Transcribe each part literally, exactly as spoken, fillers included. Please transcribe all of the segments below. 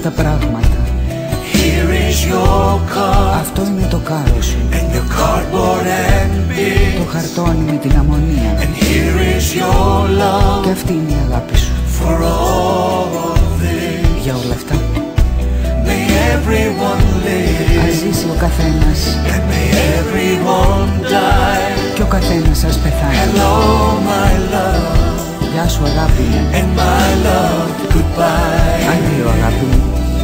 τα πράγματα. Here is your car. Αυτό είναι το κάρο σου. And your cardboard and Το bits. χαρτόνι με την αμμονία. And here is your love. Και αυτή είναι η αγάπη σου. For all of this. Για όλα αυτά. May everyone live. Ας ζήσει ο καθένας. And may everyone die. Και ο καθένας ας πεθάνει. Hello my love. Γεια σου αγάπη μου. And my love goodbye. Αντίο αγάπη μου.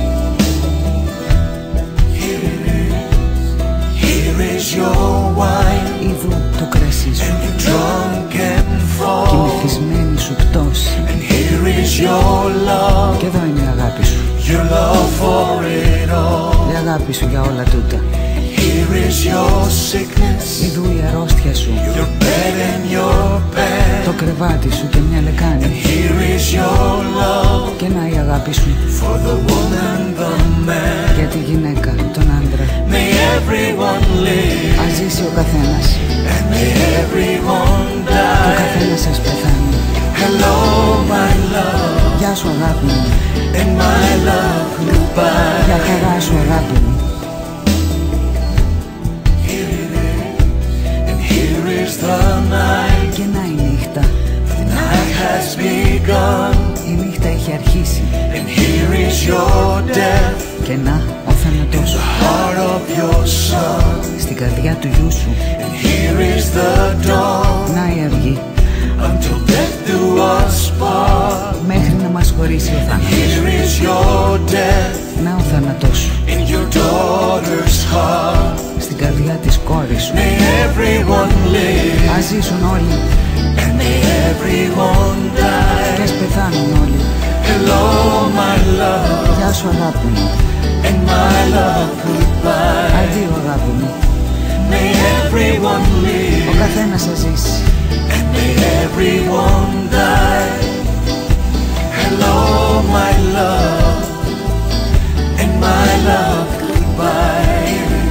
Here is your wine. Είδου το κρασί σου. And your drunken Και η fall. μεθυσμένη σου πτώση. And here is your love. Και εδώ είναι η αγάπη σου. Your love for it all. Η αγάπη σου για όλα τούτα. Here is your sickness. Είδου η αρρώστια σου. Your bed and your bed. Το κρεβάτι σου και μια λεκάνη. Here is your love. Και να η αγάπη σου. For the woman, the man. Για τη γυναίκα, τον άντρα. May everyone live. Ας ζήσει ο καθένας. And may everyone Και ο die. καθένας ας πεθάνει. Hello my love. Γεια σου αγάπη μου. And my love goodbye. Για χαρά σου αγάπη μου. And here is the night. Και να η νύχτα. The night has begun. Η νύχτα έχει αρχίσει. And here is your death. Και να ο θάνατός σου. Heart of your son. Στην καρδιά του γιού σου. And here is the dawn. Να η αυγή. Until death do us part. Μέχρι να μας χωρίσει ο θάνατος. Here is your death. Να ο θάνατός σου. In your daughter's heart. Στην καρδιά της κόρης σου. May everyone live. Ας ζήσουν όλοι. And may everyone Και die. ας πεθάνουν όλοι. Hello my love. Γεια σου αγάπη μου. And my love goodbye. Αντίο αγάπη μου. May everyone Ο live. καθένας θα ζήσει. And may everyone die. Hello my love. And my love goodbye.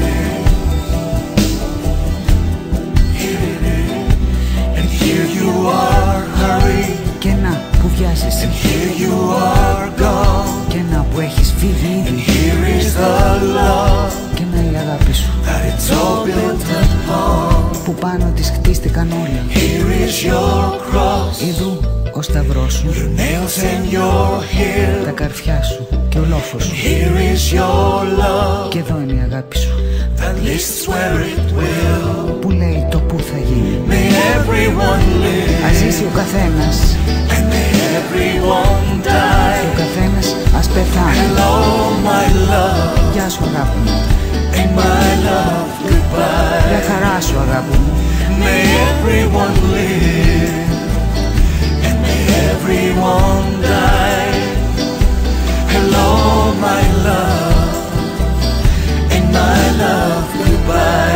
Here it is. And here you are, hurry. Και να που βιάζεσαι. And here you are gone. Και να που έχεις φύγει ήδη. Here is the love Και να η αγάπη σου. that it's all built upon. Που πάνω της χτίστηκαν όλα. Here is your cross. Είδου ο σταυρός σου. Your nails and your Τα heel. καρφιά σου και ο λόφος σου. Here is your love Και εδώ είναι η αγάπη σου. that lists where it will. Που λέει το που θα γίνει. May everyone live. Ας ζήσει ο καθένας. And may everyone Και ο die. καθένας ας πεθάνει. Hello my love. Γεια σου αγάπη μου. And my love goodbye. Για χαρά σου αγάπη μου. May everyone live. And may everyone die. Hello my love. And my love goodbye.